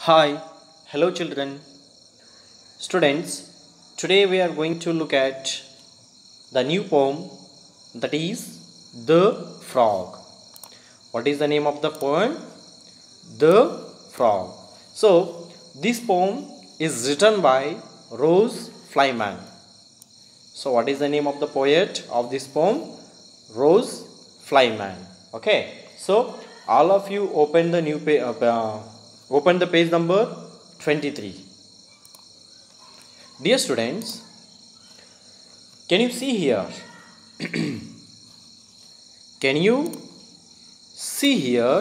Hi, hello children. Students, today we are going to look at the new poem, that is The Frog. What is the name of the poem? The Frog. So, this poem is written by Rose Flyman. So, what is the name of the poet of this poem? Rose Flyman. Okay. So, all of you open the new page. Open the page number 23. Dear students, can you see here? Can you see here?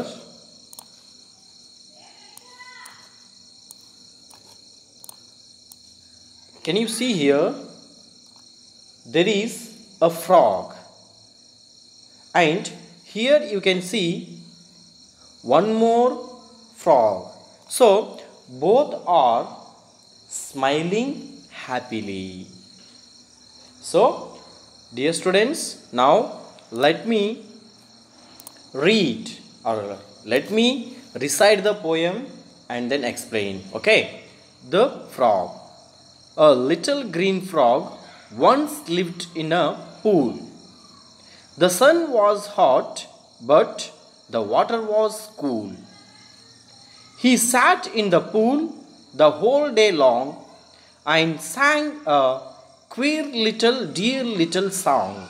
Can you see here? There is a frog, and here you can see one more frog. So both are smiling happily. So dear students, now let me read or let me recite the poem and then explain. Okay. The Frog. A little green frog once lived in a pool. The sun was hot, but the water was cool. He sat in the pool the whole day long and sang a dear little song.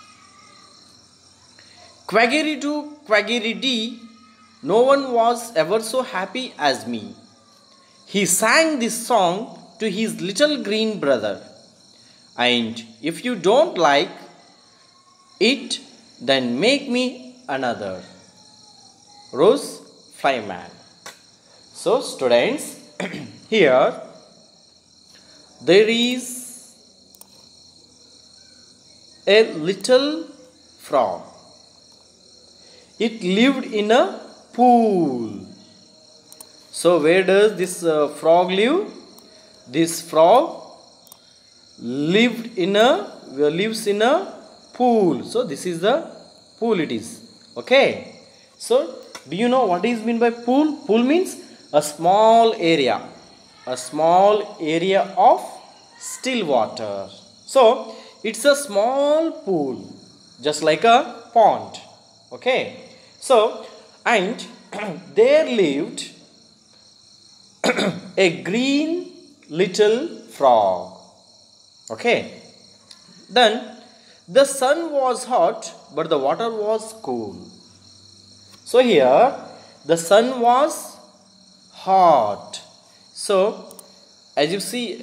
Quackity-doo, quackity-dee, no one was ever so happy as me. He sang this song to his little green brother. And if you don't like it, then make me another. Rose Flyman. So students, here there is a little frog. It lived in a pool. So where does this frog live? This frog lives in a pool. So this is the pool it is. Okay. So do you know what is meant by pool? Pool means a small area of still water. So it's a small pool, just like a pond. Okay. So and there lived a green little frog. Okay. Then the sun was hot, but the water was cool. So here the sun was hot. So as you see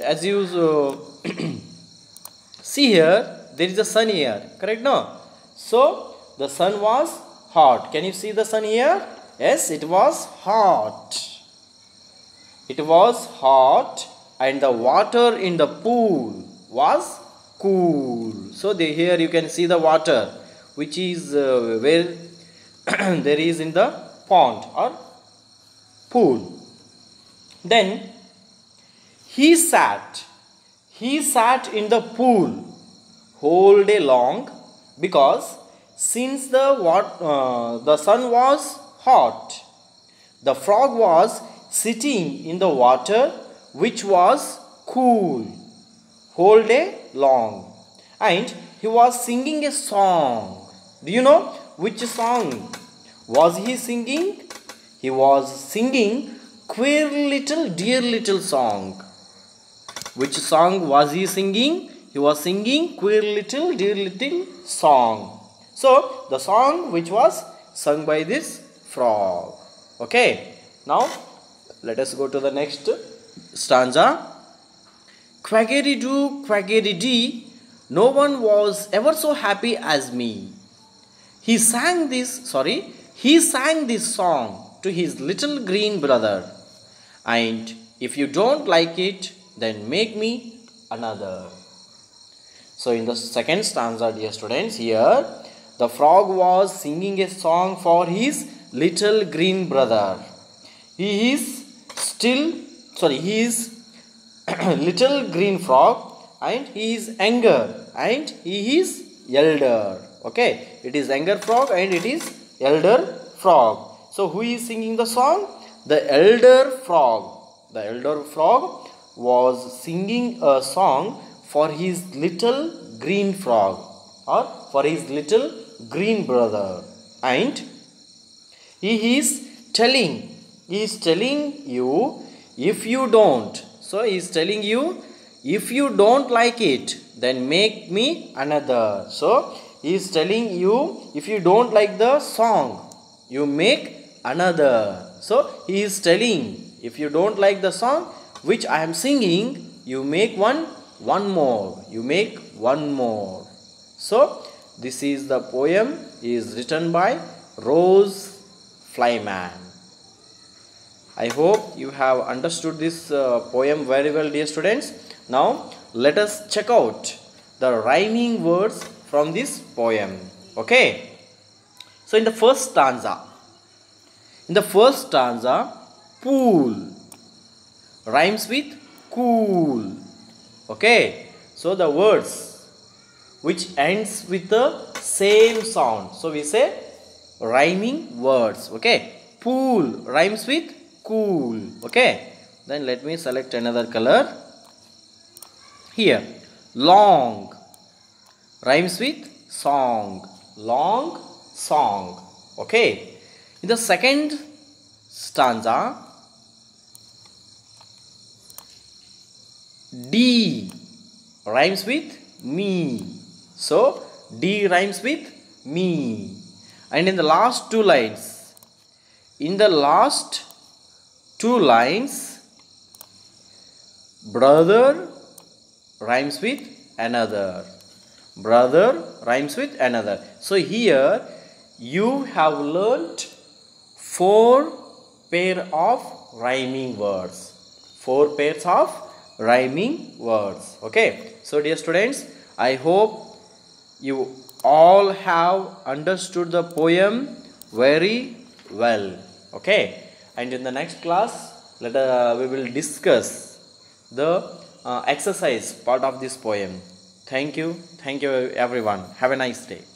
see here, there is a sun here, correct? No. So the sun was hot. Can you see the sun here? Yes, it was hot. It was hot, and the water in the pool was cool. So here you can see the water, which is where there is in the pond or pool. Then he sat in the pool whole day long, because since the sun was hot, the frog was sitting in the water which was cool whole day long, and he was singing a song. Do you know which song was he singing? He was singing dear little song. Which song was he singing? He was singing dear little song. So the song which was sung by this frog. Okay. Now let us go to the next stanza. Quackity-doo, quackity-dee, no one was ever so happy as me. He sang this song to his little green brother. And if you don't like it, then make me another. So in the second stanza, dear students, here the frog was singing a song for his little green brother. He is little green frog, and he is younger, and he is elder. Okay, it is younger frog and it is elder frog. So who is singing the song? the elder frog was singing a song for his little green frog, or for his little green brother, and he is telling you, if you don't, so he is telling you, if you don't like it, then make me another. So he is telling you, if you don't like the song, you make another. So he is telling, if you don't like the song which I am singing, you make one more. You make one more. So this is the poem is written by Rose Flyman. I hope you have understood this poem very well, dear students. Now let us check out the rhyming words from this poem. Okay. So in the first stanza, pool rhymes with cool. Okay. So the words which ends with the same sound, so we say rhyming words. Okay. Pool rhymes with cool. Okay. Then let me select another color. Here, long rhymes with song. Long song. Okay. In the second stanza, D rhymes with me. So D rhymes with me. And in the last two lines, brother rhymes with another. Brother rhymes with another. So here you have learnt 4 pair of rhyming words. 4 pairs of rhyming words. Okay. So dear students, I hope you all have understood the poem very well. Okay. And in the next class, we will discuss the exercise part of this poem. Thank you everyone. Have a nice day.